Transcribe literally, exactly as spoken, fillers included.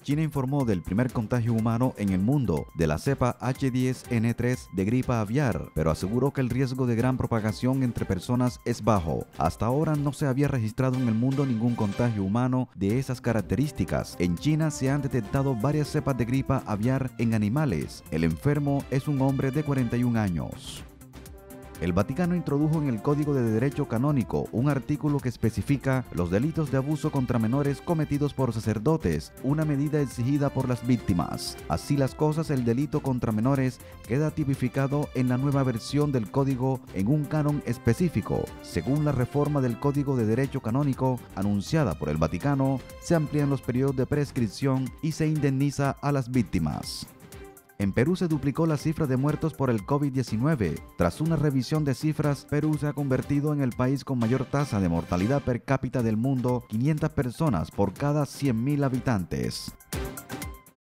China informó del primer contagio humano en el mundo de la cepa H diez N tres de gripa aviar, pero aseguró que el riesgo de gran propagación entre personas es bajo. Hasta ahora no se había registrado en el mundo ningún contagio humano de esas características. En China se han detectado varias cepas de gripa aviar en animales. El enfermo es un hombre de cuarenta y un años. El Vaticano introdujo en el Código de Derecho Canónico un artículo que especifica los delitos de abuso contra menores cometidos por sacerdotes, una medida exigida por las víctimas. Así las cosas, el delito contra menores queda tipificado en la nueva versión del Código en un canon específico. Según la reforma del Código de Derecho Canónico anunciada por el Vaticano, se amplían los periodos de prescripción y se indemniza a las víctimas. En Perú se duplicó la cifra de muertos por el COVID diecinueve. Tras una revisión de cifras, Perú se ha convertido en el país con mayor tasa de mortalidad per cápita del mundo, quinientas personas por cada cien mil habitantes.